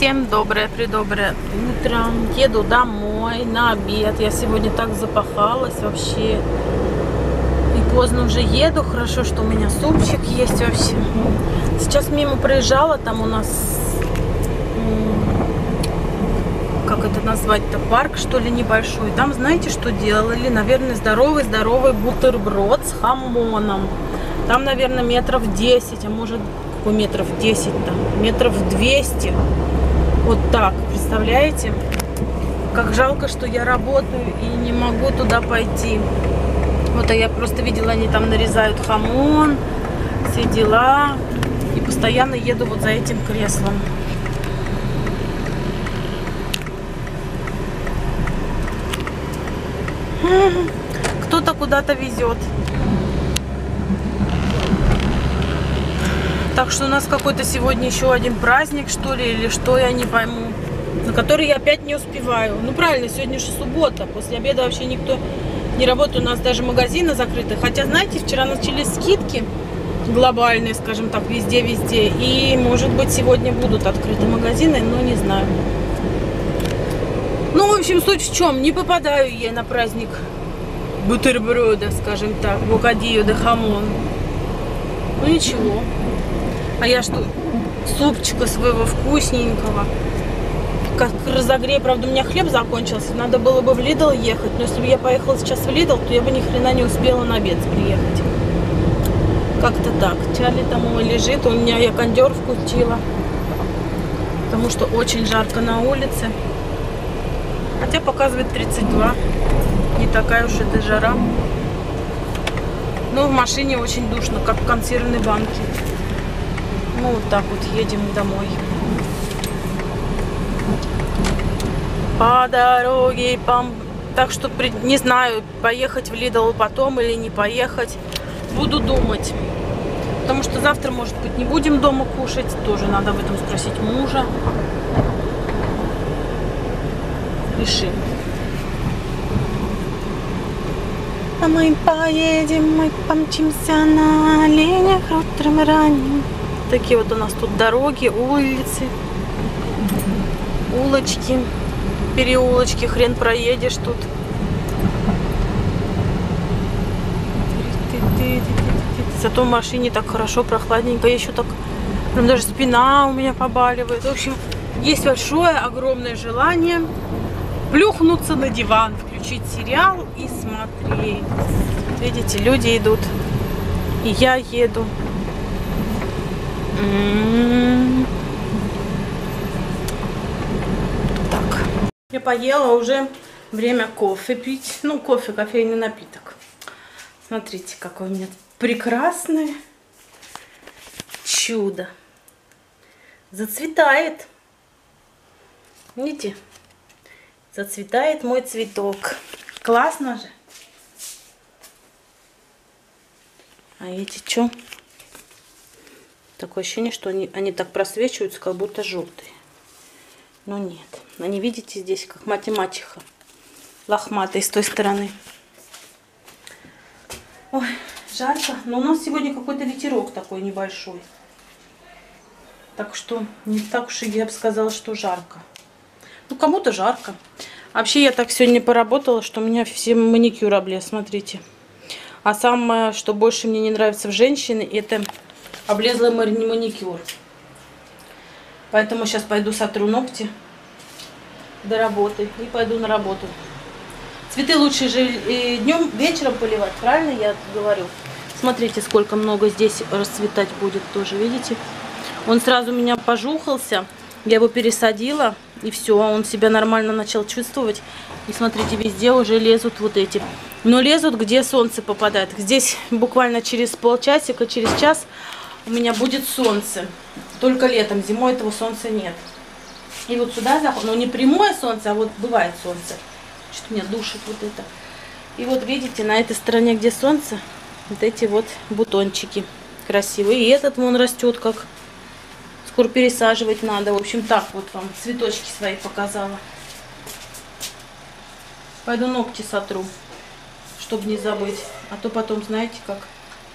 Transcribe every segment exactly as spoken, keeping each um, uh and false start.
Всем доброе-предоброе утро. Еду домой на обед. Я сегодня так запахалась вообще. И поздно уже еду. Хорошо, что у меня супчик есть вообще. Сейчас мимо проезжала. Там у нас... Как это назвать-то? Парк, что ли, небольшой. Там, знаете, что делали? Наверное, здоровый-здоровый бутерброд с хамоном. Там, наверное, метров десять, а может... Какой метров десять там? Метров двести. Вот так, представляете? Как жалко, что я работаю и не могу туда пойти. Вот, а я просто видела, они там нарезают хамон, все дела. И постоянно еду вот за этим креслом. Кто-то куда-то везет. Так что у нас какой-то сегодня еще один праздник, что ли, или что, я не пойму. На который я опять не успеваю. Ну правильно, сегодня же суббота. После обеда вообще никто не работает. У нас даже магазины закрыты. Хотя, знаете, вчера начались скидки глобальные, скажем так, везде-везде. И, может быть, сегодня будут открыты магазины, но не знаю. Ну, в общем, суть в чем. Не попадаю я на праздник бутерброда, скажем так, бокадилlo де хамон. Ну, ничего. А я что, супчика своего вкусненького. Как разогрею, правда, у меня хлеб закончился. Надо было бы в Лидл ехать. Но если бы я поехала сейчас в Лидл, то я бы ни хрена не успела на обед приехать. Как-то так. Чарли там его лежит. У меня я кондер включила. Потому что очень жарко на улице. Хотя показывает тридцать два. Не такая уж это жара. Но в машине очень душно, как в консервной банке. Ну, вот так вот едем домой. По дороге, по... так что не знаю, поехать в Лидл потом или не поехать. Буду думать. Потому что завтра, может быть, не будем дома кушать. Тоже надо об этом спросить мужа. Решим. А мы поедем, мы помчимся на оленях утром ранним. Такие вот у нас тут дороги, улицы, улочки, переулочки. Хрен проедешь тут. Зато в машине так хорошо, прохладненько. Еще так, прям даже спина у меня побаливает. В общем, есть большое, огромное желание плюхнуться на диван, включить сериал и смотреть. Видите, люди идут, и я еду. М-м-м. Так, я поела, уже время кофе пить. Ну, кофе, кофейный напиток. Смотрите, какой у меня прекрасное чудо. Зацветает. Видите? Зацветает мой цветок. Классно же. А эти что? Такое ощущение, что они, они так просвечиваются, как будто желтые. Но нет. Они, видите, здесь как мать и мачеха. Лохматые с той стороны. Ой, жарко. Но у нас сегодня какой-то ветерок такой небольшой. Так что не так уж и я бы сказала, что жарко. Ну, кому-то жарко. Вообще, я так сегодня поработала, что у меня все маникюр облез, смотрите. А самое, что больше мне не нравится в женщине, это облезлый маникюр. Поэтому сейчас пойду сотру ногти до работы и пойду на работу. Цветы лучше же днем, вечером поливать, правильно я говорю? Смотрите, сколько много здесь расцветать будет тоже, видите? Он сразу у меня пожухался, я его пересадила, и все, он себя нормально начал чувствовать. И смотрите, везде уже лезут вот эти. Но лезут, где солнце попадает. Здесь буквально через полчасика, через час у меня будет солнце. Только летом, зимой этого солнца нет. И вот сюда заход, ну не прямое солнце, а вот бывает солнце. Что-то меня душит вот это. И вот видите, на этой стороне, где солнце, вот эти вот бутончики красивые. И этот вон растет как... Скоро пересаживать надо. В общем, так вот вам цветочки свои показала. Пойду ногти сотру, чтобы не забыть. А то потом, знаете, как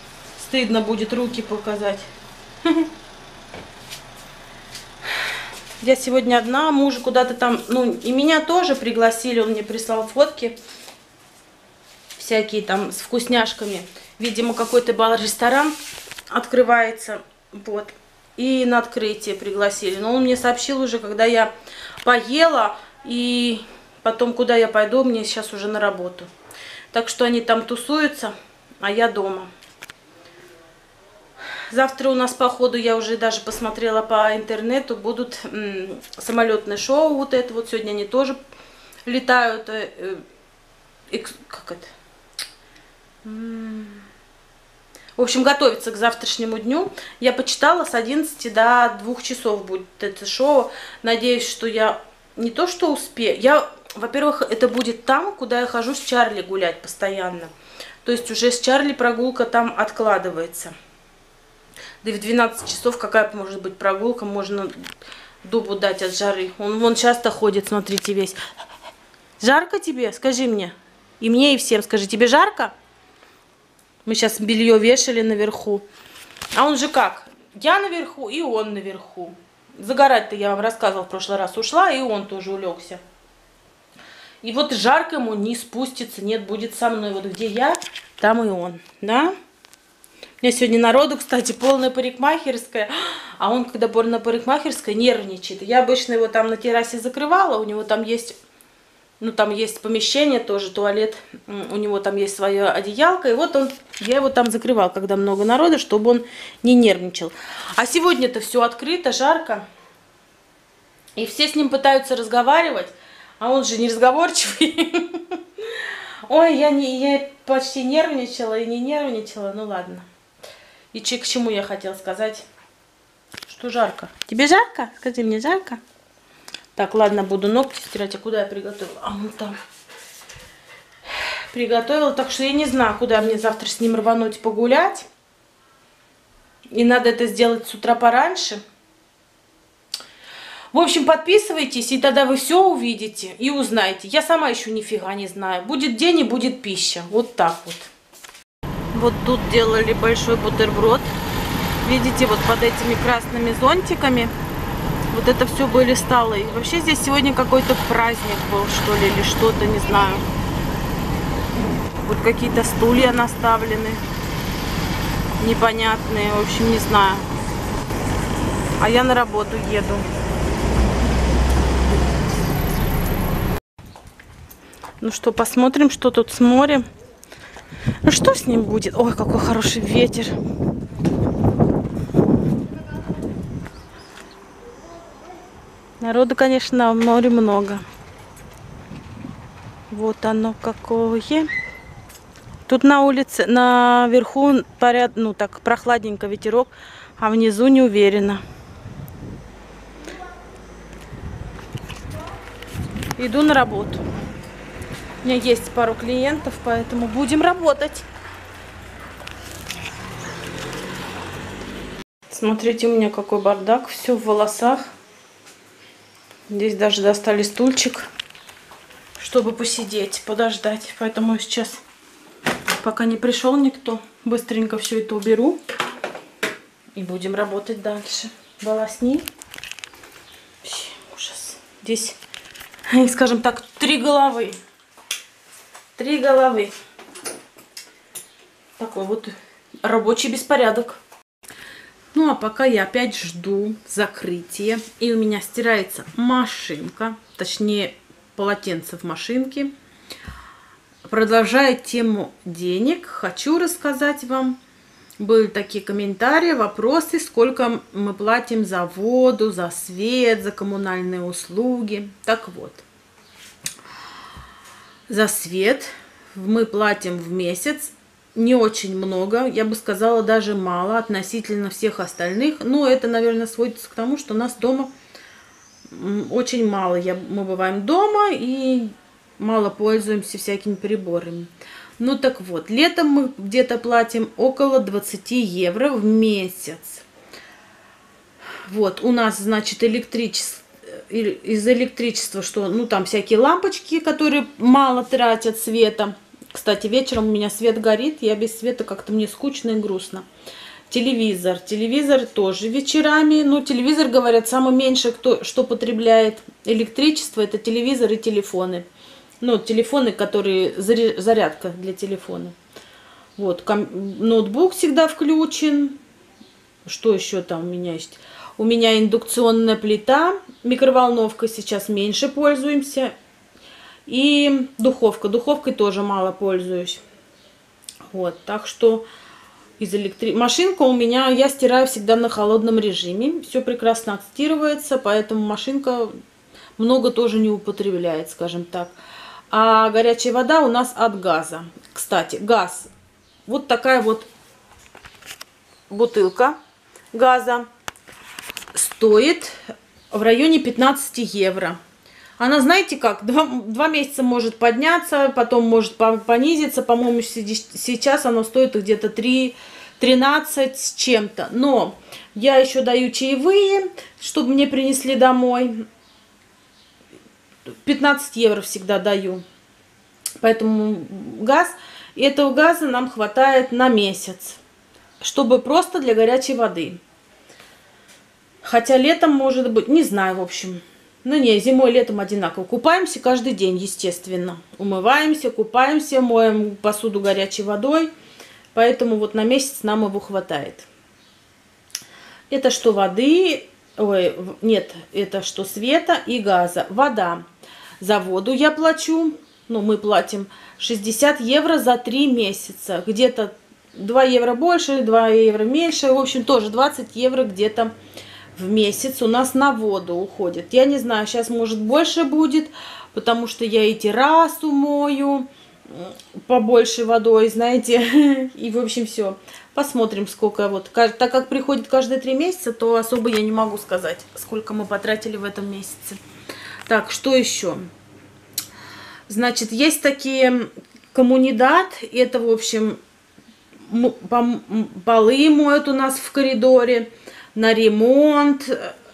стыдно будет руки показать. Я сегодня одна, муж куда-то там, ну, и меня тоже пригласили, он мне прислал фотки всякие там с вкусняшками. Видимо, какой-то бар-ресторан открывается, вот, и на открытие пригласили. Но он мне сообщил уже, когда я поела, и потом, куда я пойду, мне сейчас уже на работу. Так что они там тусуются, а я дома. Завтра у нас, походу, я уже даже посмотрела по интернету, будут м, самолетное шоу, вот это вот, сегодня они тоже летают, э, э, как это, м в общем, готовиться к завтрашнему дню. Я почитала, с одиннадцати до двух часов будет это шоу, надеюсь, что я не то что успею, я, во-первых, это будет там, куда я хожу с Чарли гулять постоянно, то есть уже с Чарли прогулка там откладывается. Да и в двенадцать часов какая может быть прогулка, можно дубу дать от жары. Он вон часто ходит, смотрите, весь. Жарко тебе? Скажи мне. И мне, и всем скажи, тебе жарко? Мы сейчас белье вешали наверху. А он же как? Я наверху, и он наверху. Загорать-то я вам рассказывала в прошлый раз. Ушла, и он тоже улегся. И вот жарко ему не спустится, нет, будет со мной. Вот где я, там и он, да? У меня сегодня народу, кстати, полная парикмахерская, а он, когда на парикмахерской, нервничает. Я обычно его там на террасе закрывала, у него там есть, ну там есть помещение тоже, туалет, у него там есть своя одеялка, и вот он, я его там закрывала, когда много народа, чтобы он не нервничал. А сегодня-то все открыто, жарко, и все с ним пытаются разговаривать, а он же не разговорчивый. Ой, я, не, я почти нервничала и не нервничала, ну ладно. И че, к чему я хотела сказать? Что жарко. Тебе жарко? Скажи мне, жарко? Так, ладно, буду ногти стирать. А куда я приготовила? А, вон там. Приготовила. Так что я не знаю, куда мне завтра с ним рвануть погулять. И надо это сделать с утра пораньше. В общем, подписывайтесь, и тогда вы все увидите и узнаете. Я сама еще нифига не знаю. Будет день и будет пища. Вот так вот. Вот тут делали большой бутерброд. Видите, вот под этими красными зонтиками. Вот это все были столы. И вообще здесь сегодня какой-то праздник был, что ли, или что-то, не знаю. Вот какие-то стулья наставлены. Непонятные, в общем, не знаю. А я на работу еду. Ну что, посмотрим, что тут с морем. Ну что с ним будет? Ой, какой хороший ветер. Народу, конечно, на море много. Вот оно какое. Тут на улице, наверху поряд, ну так прохладненько ветерок, а внизу не уверена. Иду на работу. У меня есть пару клиентов, поэтому будем работать. Смотрите, у меня какой бардак. Все в волосах. Здесь даже достали стульчик, чтобы посидеть, подождать. Поэтому сейчас, пока не пришел никто, быстренько все это уберу. И будем работать дальше. Волосни. Вообще ужас. Здесь, скажем так, три головы. Три головы. Такой вот рабочий беспорядок. Ну, а пока я опять жду закрытия. И у меня стирается машинка. Точнее, полотенце в машинке. Продолжая тему денег, хочу рассказать вам. Были такие комментарии, вопросы, сколько мы платим за воду, за свет, за коммунальные услуги. Так вот. За свет мы платим в месяц не очень много, я бы сказала, даже мало относительно всех остальных. Но это, наверное, сводится к тому, что у нас дома очень мало. Я, мы бываем дома и мало пользуемся всякими приборами. Ну так вот, летом мы где-то платим около двадцати евро в месяц. Вот, у нас, значит, электричество. Из электричества, что, ну, там всякие лампочки, которые мало тратят света. Кстати, вечером у меня свет горит, я без света как-то мне скучно и грустно. Телевизор. Телевизор тоже вечерами. Ну, телевизор, говорят, самое меньшее, кто, что потребляет электричество, это телевизор и телефоны. Ну, телефоны, которые зарядка для телефона. Вот, ноутбук всегда включен. Что еще там у меня есть? У меня индукционная плита, микроволновка сейчас меньше пользуемся. И духовка. Духовкой тоже мало пользуюсь. Вот, так что из электри... машинка у меня, я стираю всегда на холодном режиме. Все прекрасно отстирывается, поэтому машинка много тоже не употребляет, скажем так. А горячая вода у нас от газа. Кстати, газ. Вот такая вот бутылка газа стоит в районе пятнадцати евро. Она, знаете как, два, два месяца может подняться, потом может понизиться. По-моему, сейчас она стоит где-то три тринадцать с чем-то. Но я еще даю чаевые, чтобы мне принесли домой. пятнадцать евро всегда даю. Поэтому газ, этого газа нам хватает на месяц, чтобы просто для горячей воды. Хотя летом может быть, не знаю, в общем. Ну не, зимой, летом одинаково. Купаемся каждый день, естественно. Умываемся, купаемся, моем посуду горячей водой. Поэтому вот на месяц нам его хватает. Это что воды, ой, нет, это что света и газа. Вода. За воду я плачу, ну мы платим шестьдесят евро за три месяца. Где-то два евро больше, два евро меньше. В общем, тоже двадцать евро где-то в месяц у нас на воду уходит. Я не знаю, сейчас может больше будет, потому что я и террасу мою побольше водой, знаете. И в общем все. Посмотрим, сколько вот. Так как приходит каждые три месяца, то особо я не могу сказать, сколько мы потратили в этом месяце. Так, что еще? Значит, есть такие коммунидат. Это, в общем, полы моют у нас в коридоре. На ремонт,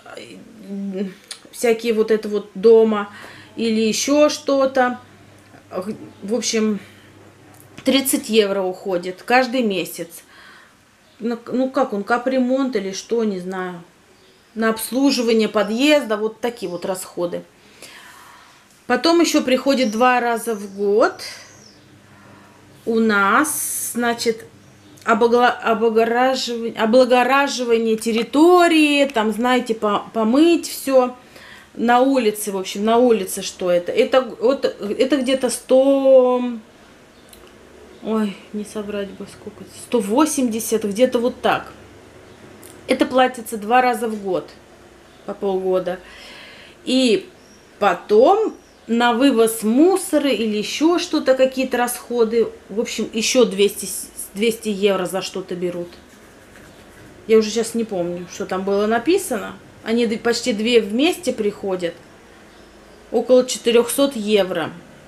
всякие вот это вот дома или еще что-то. В общем, тридцать евро уходит каждый месяц. Ну как он, капремонт или что, не знаю. На обслуживание подъезда, вот такие вот расходы. Потом еще приходит два раза в год у нас, значит, Облагораживание, облагораживание территории, там, знаете, помыть все на улице, в общем, на улице что это? Это, вот, это где-то сто, ой, не соврать бы сколько, сто восемьдесят, где-то вот так. Это платится два раза в год, по полгода. И потом на вывоз мусора или еще что-то, какие-то расходы, в общем, еще двести двести евро за что-то берут. Я уже сейчас не помню, что там было написано. Они почти две вместе приходят. Около четырёхсот евро.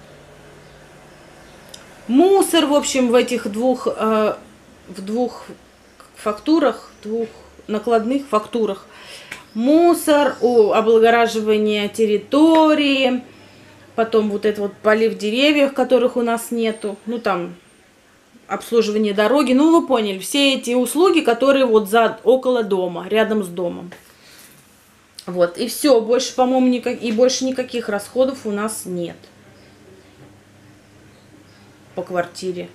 Мусор, в общем, в этих двух, э, в двух фактурах, двух накладных фактурах. Мусор, о, облагораживание территории. Потом вот это вот полив деревьев, которых у нас нету. Ну там... обслуживание дороги, ну вы поняли, все эти услуги, которые вот за около дома, рядом с домом. Вот, и все, больше, по-моему, никак, и больше никаких расходов у нас нет по квартире.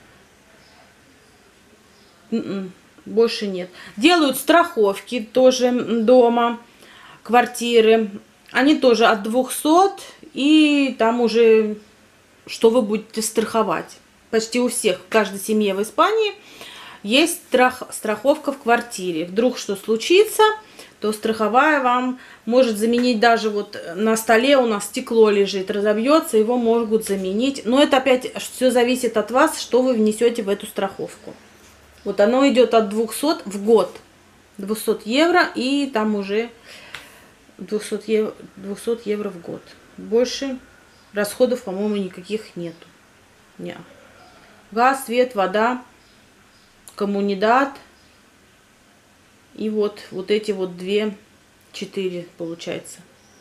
Н-н, больше нет. Делают страховки тоже дома, квартиры. Они тоже от двухсот, и там уже что вы будете страховать. Почти у всех, в каждой семье в Испании есть страх, страховка в квартире. Вдруг что случится, то страховая вам может заменить даже вот на столе у нас стекло лежит, разобьется, его могут заменить. Но это опять все зависит от вас, что вы внесете в эту страховку. Вот оно идет от двухсот в год. двухсот евро и там уже двухсот евро, двухсот евро в год. Больше расходов, по-моему, никаких нету. Нет. Газ, свет, вода, коммунидат. И вот, вот эти вот две, четыре получается.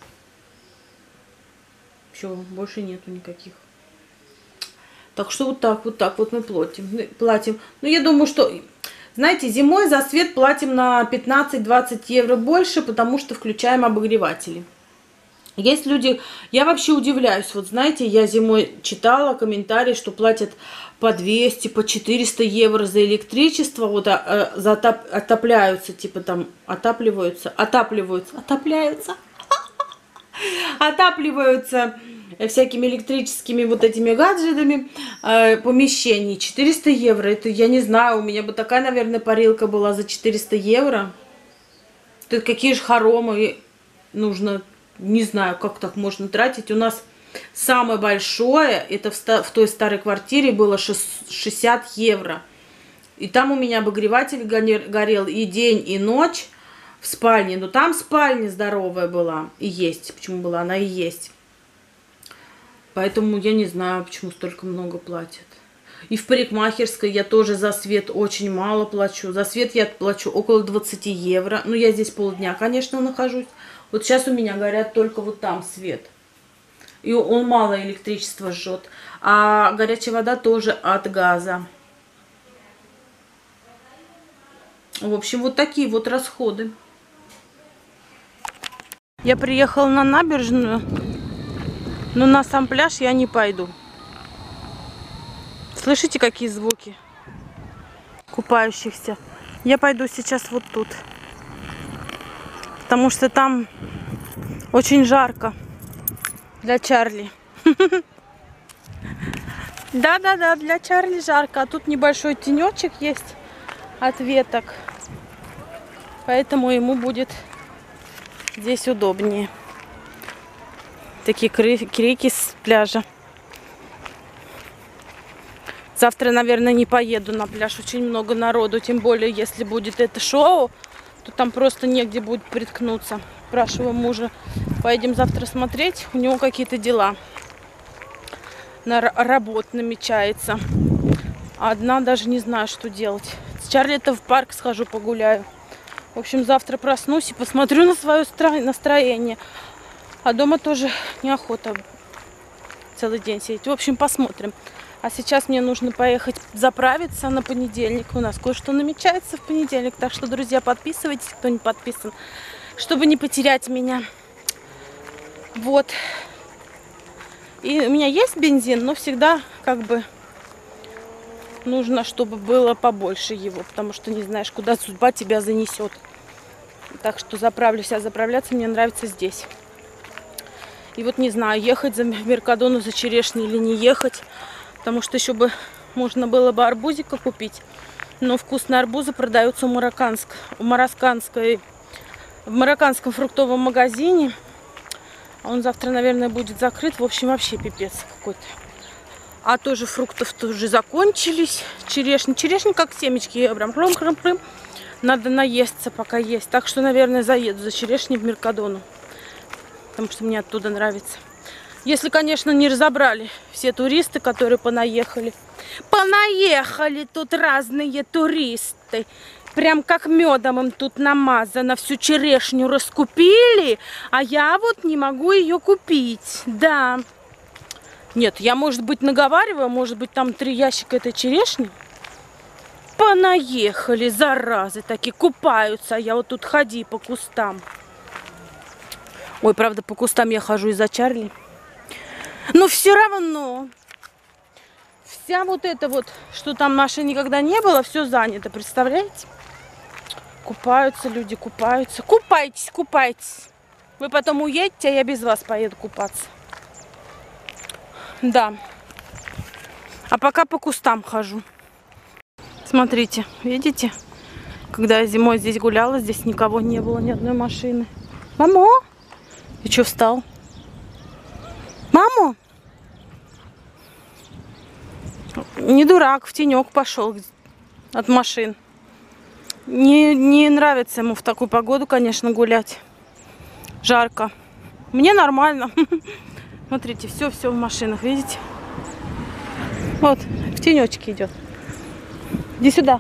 Все, больше нету никаких. Так что вот так, вот так вот мы платим. платим. Ну, я думаю, что Знаете, зимой за свет платим на пятнадцать-двадцать евро больше, потому что включаем обогреватели. Есть люди, я вообще удивляюсь, вот знаете, я зимой читала комментарии, что платят по двести, по четыреста евро за электричество, вот а, а, за отоп, отопляются, типа там, отапливаются, отапливаются, отопляются, отапливаются всякими электрическими вот этими гаджетами э, помещений. четыреста евро, это я не знаю, у меня бы такая, наверное, парилка была за четыреста евро. Тут какие же хоромы нужно... Не знаю, как так можно тратить. У нас самое большое, это в, в той старой квартире было шестьдесят евро. И там у меня обогреватель горел и день, и ночь в спальне. Но там спальня здоровая была. И есть. Почему была? Она и есть. Поэтому я не знаю, почему столько много платят. И в парикмахерской я тоже за свет очень мало плачу. За свет я плачу около двадцати евро. Ну, я здесь полдня, конечно, нахожусь. Вот сейчас у меня горят только вот там свет. И он мало электричества жжет. А горячая вода тоже от газа. В общем, вот такие вот расходы. Я приехала на набережную, но на сам пляж я не пойду. Слышите, какие звуки купающихся? Я пойду сейчас вот тут. Потому что там очень жарко для Чарли. Да-да-да, для Чарли жарко. А тут небольшой тенечек есть от веток. Поэтому ему будет здесь удобнее. Такие крики с пляжа. Завтра, наверное, не поеду на пляж. Очень много народу. Тем более, если будет это шоу, то там просто негде будет приткнуться. Спрашиваю мужа, поедем завтра смотреть. У него какие-то дела. На работу намечается. А одна даже не знаю, что делать. С Чарли-то в парк схожу, погуляю. В общем, завтра проснусь и посмотрю на свое настроение. А дома тоже неохота целый день сидеть. В общем, посмотрим. А сейчас мне нужно поехать заправиться на понедельник. У нас кое-что намечается в понедельник. Так что, друзья, подписывайтесь, кто не подписан, чтобы не потерять меня. Вот. И у меня есть бензин, но всегда как бы нужно, чтобы было побольше его. Потому что не знаешь, куда судьба тебя занесет. Так что заправлюсь. А заправляться мне нравится здесь. И вот не знаю, ехать за Меркадону, за черешней или не ехать. Потому что еще бы можно было бы арбузика купить. Но вкусные арбузы продаются в, Марокканск, в, Марокканской, в марокканском фруктовом магазине. Он завтра, наверное, будет закрыт. В общем, вообще пипец какой-то. А тоже фруктов тоже закончились. Черешня. Черешня как семечки. Я прям храм-храм-храм. Надо наесться, пока есть. Так что, наверное, заеду за черешней в Меркадону. Потому что мне оттуда нравится. Если, конечно, не разобрали все туристы, которые понаехали. Понаехали тут разные туристы. Прям как медом им тут намазано. Всю черешню раскупили, а я вот не могу ее купить. Да. Нет, я, может быть, наговариваю, может быть, там три ящика этой черешни. Понаехали, заразы, такие купаются. А я вот тут ходи по кустам. Ой, правда, по кустам я хожу из-за Чарли. Но все равно вся вот это вот, что там машин никогда не было, все занято, представляете? Купаются люди, купаются. Купайтесь, купайтесь. Вы потом уедете, а я без вас поеду купаться. Да. А пока по кустам хожу. Смотрите, видите? Когда я зимой здесь гуляла, здесь никого не было, ни одной машины. Мамо! Ты что, встал? Маму? Не дурак, в тенек пошел от машин. Не, не нравится ему в такую погоду, конечно, гулять. Жарко. Мне нормально. Смотрите, все-все в машинах, видите? Вот, в тенечке идет. Иди сюда.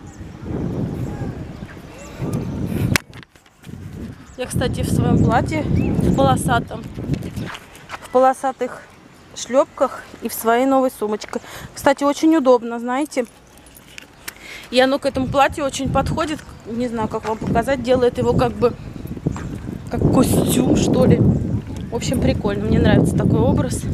Я, кстати, в своем платье, в полосатом, в полосатых шлепках и в своей новой сумочке. Кстати, очень удобно, знаете. И оно к этому платью очень подходит. Не знаю, как вам показать. Делает его как бы как костюм, что ли. В общем, прикольно. Мне нравится такой образ.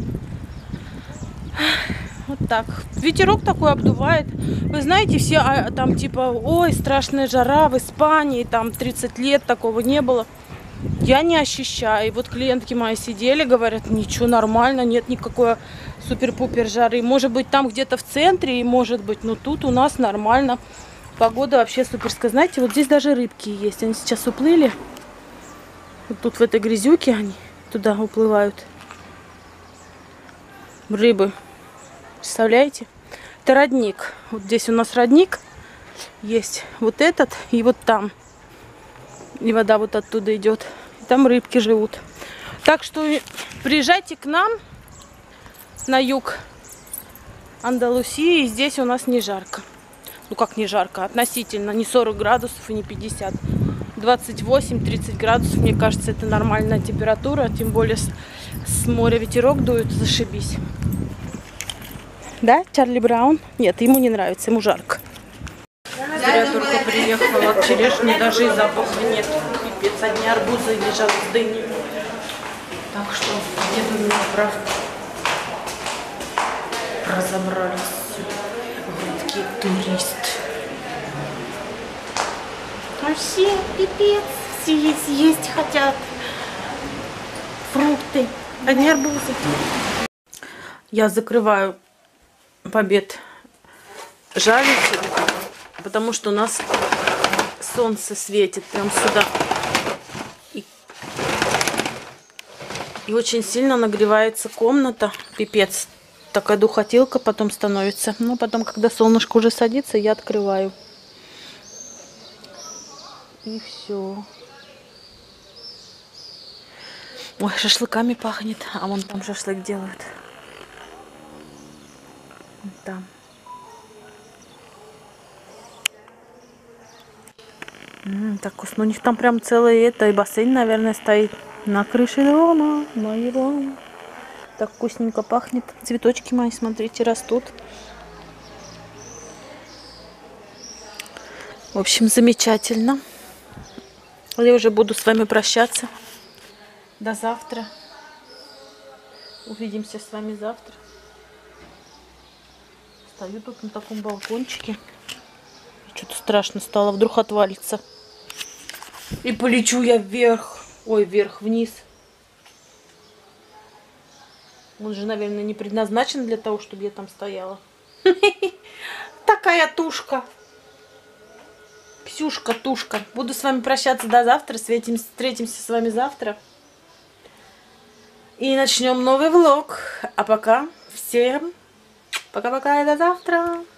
Вот так. Ветерок такой обдувает. Вы знаете, все а, там типа, ой, страшная жара в Испании, там тридцать лет такого не было. Я не ощущаю. И вот клиентки мои сидели, говорят, ничего, нормально, нет никакой супер-пупер жары. Может быть, там где-то в центре, и может быть, но тут у нас нормально. Погода вообще суперская. Знаете, вот здесь даже рыбки есть. Они сейчас уплыли. Вот тут в этой грязюке они туда уплывают. Рыбы. Представляете? Это родник. Вот здесь у нас родник есть. Вот этот и вот там. И вода вот оттуда идет. И там рыбки живут. Так что приезжайте к нам на юг Андалусии. И здесь у нас не жарко. Ну как не жарко? Относительно. Не сорок градусов и не пятьдесят. двадцать восемь тридцать градусов. Мне кажется, это нормальная температура. Тем более с, с моря ветерок дует. Зашибись. Да, Чарли Браун? Нет, ему не нравится. Ему жарко. Я только приехала от черешни, даже и запаха нет. Пипец, одни арбузы лежат с дыни. Так что еду на заправку. Разобрались. Русский турист. Вообще, пипец. Все есть, есть хотят. Фрукты. Одни арбузы. Я закрываю побед жалить, потому что у нас солнце светит прям сюда. И, и очень сильно нагревается комната. Пипец. Такая духотилка потом становится. Но потом, когда солнышко уже садится, я открываю. И все. Ой, шашлыками пахнет. А вон там шашлык делают. Там. М-м, так вкусно. У них там прям целый это и бассейн, наверное, стоит на крыше дома моего. Так вкусненько пахнет. Цветочки мои, смотрите, растут. В общем, замечательно. Я уже буду с вами прощаться. До завтра. Увидимся с вами завтра. Стою тут на таком балкончике. Что-то страшно стало. Вдруг отвалится. И полечу я вверх. Ой, вверх-вниз. Он же, наверное, не предназначен для того, чтобы я там стояла. Такая тушка. Ксюшка-тушка. Буду с вами прощаться до завтра. Встретимся с вами завтра. И начнем новый влог. А пока всем пока-пока и до завтра.